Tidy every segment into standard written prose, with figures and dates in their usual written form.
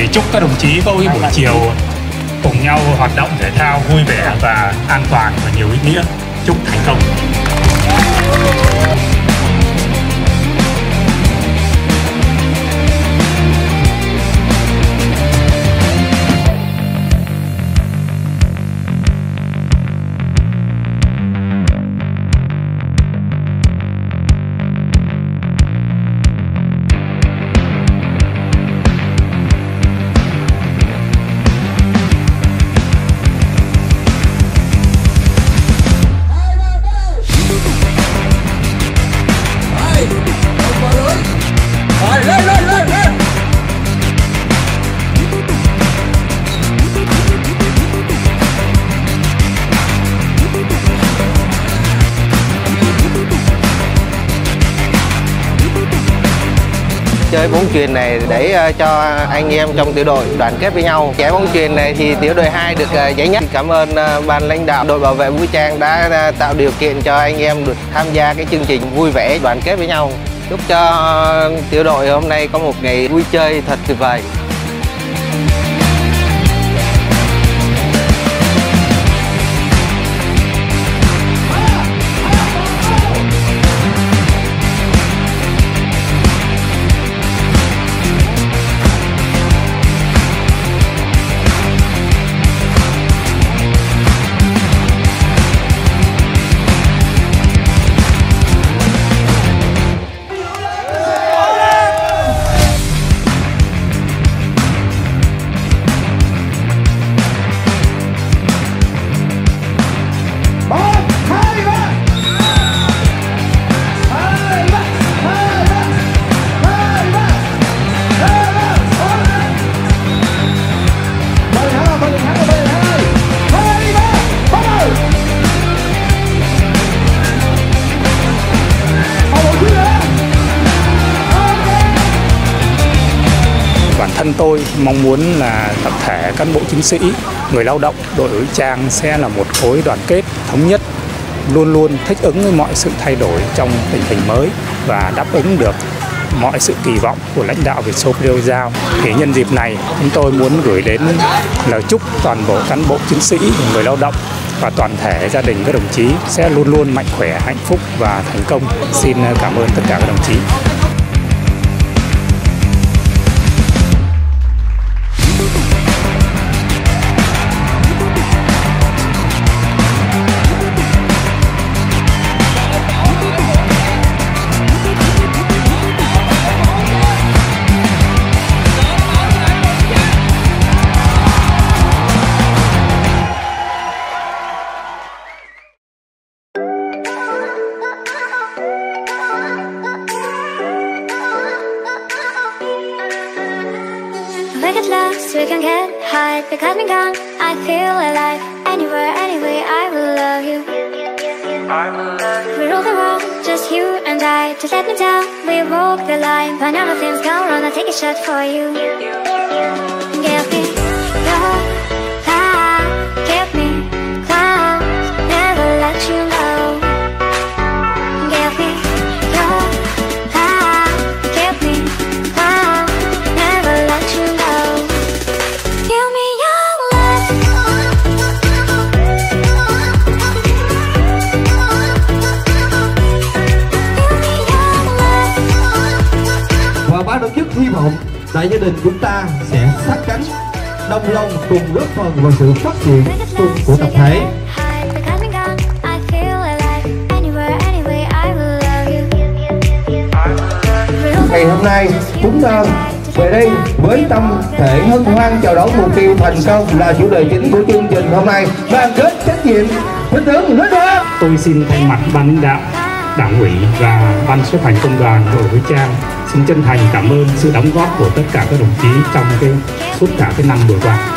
chúc các đồng chí có buổi chiều cùng nhau hoạt động thể thao vui vẻ và an toàn và nhiều ý nghĩa. Chúc thành công. Chơi bóng chuyền này để cho anh em trong tiểu đội đoàn kết với nhau. Giải bóng chuyền này thì tiểu đội 2 được giải nhất. Cảm ơn ban lãnh đạo đội bảo vệ vũ trang đã tạo điều kiện cho anh em được tham gia cái chương trình vui vẻ đoàn kết với nhau. Chúc cho tiểu đội hôm nay có một ngày vui chơi thật tuyệt vời. Bản thân tôi mong muốn là tập thể cán bộ chiến sĩ, người lao động, đội vũ trang sẽ là một khối đoàn kết, thống nhất, luôn luôn thích ứng với mọi sự thay đổi trong tình hình mới và đáp ứng được mọi sự kỳ vọng của lãnh đạo Vietsoul giao. Thì nhân dịp này, chúng tôi muốn gửi đến lời chúc toàn bộ cán bộ chiến sĩ, người lao động và toàn thể gia đình các đồng chí sẽ luôn luôn mạnh khỏe, hạnh phúc và thành công. Xin cảm ơn tất cả các đồng chí. We get lost, we can get high. Because me gone, I feel alive. Anywhere, anyway, I will love you. We rule the world, just you and I. Just let me down, we walk the line. When everything's gone wrong, I'll take a shot for you. Give me your power, give me clouds, never let you know. Give me your power, give me clouds, never let you know. Give me your love. Và ban tổ chức hy vọng đại gia đình chúng ta sẽ sát cánh đồng lòng cùng góp phần vào sự phát triển chung của tập thể. Ngày hôm nay chúng ta về đây với tâm thể hân hoan chào đón mục tiêu thành công là chủ đề chính của chương trình hôm nay, đoàn kết trách nhiệm thích ứng linh hoạt. Tôi xin thay mặt ban lãnh đạo, đảng ủy và ban chấp hành công đoàn đội vũ trang xin chân thành cảm ơn sự đóng góp của tất cả các đồng chí trong suốt cả cái năm vừa qua.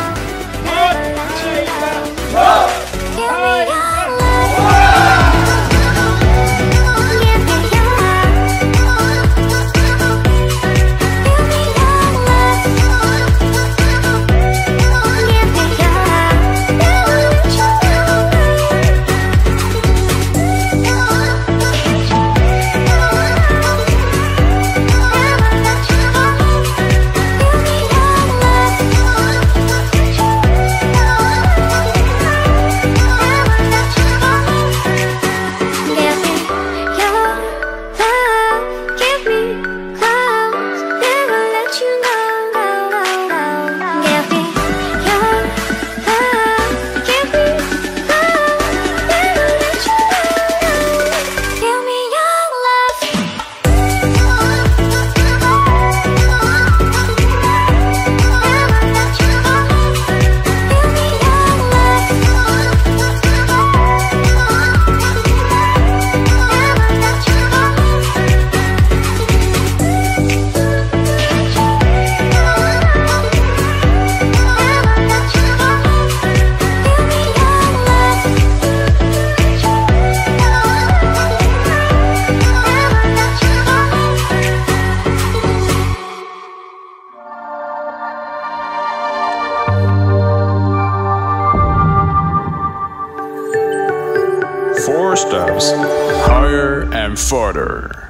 steps higher and further.